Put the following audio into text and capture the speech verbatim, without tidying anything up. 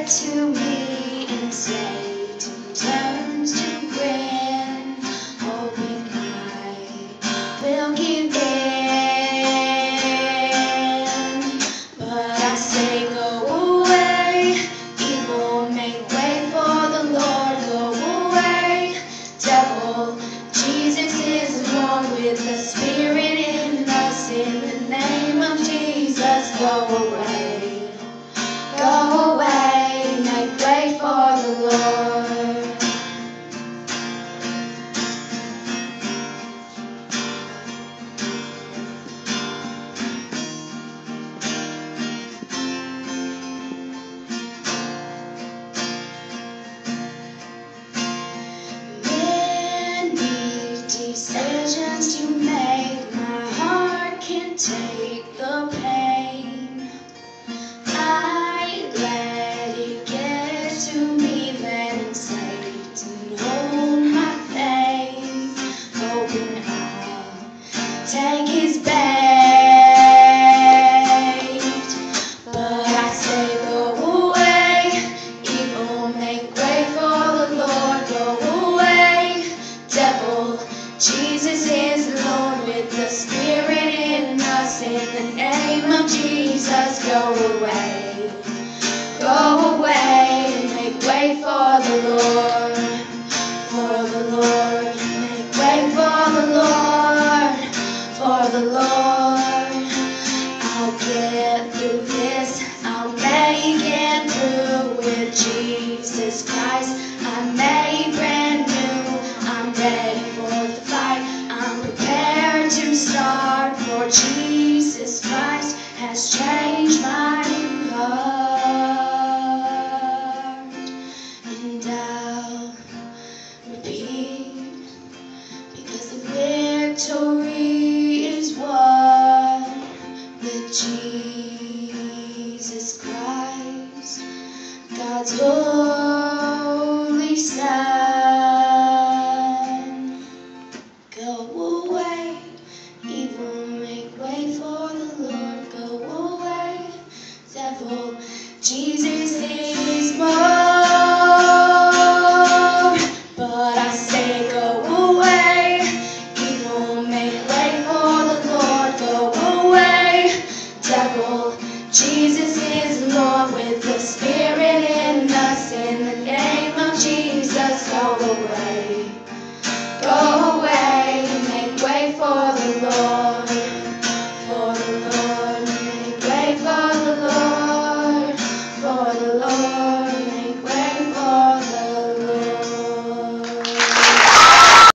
to me and Satan turns to grin, hoping I will give in. But I say go away, evil make way for the Lord. Go away, devil, Jesus is Lord. With the Spirit in us, in the name of Jesus, go away. Go away, make way for the Lord. Many decisions to make, my heart can't take the pain. I let it get to me, letting Satan hold my faith, hoping I'll take his bait. But I say go away, evil make way for the Lord. Go away, devil, Jesus is Lord. With the Spirit in us, in the name of Jesus, go away. Go away, make way for the Lord. For the Lord, make way for the Lord. For the Lord, I'll get through this, I'll make it through with Jesus Christ. I'm made brand new, I'm ready for the fight, I'm prepared to start, for Jesus Christ has changed my heart. And I'll repeat, because the victory is won with Jesus Christ, God's holy Son. Go away, evil make way for the Lord. Go away, devil, Jesus is more. But I say go away, evil make way for the Lord. Go away, devil, Jesus is Lord. With the Spirit in us, in the name of Jesus, go away.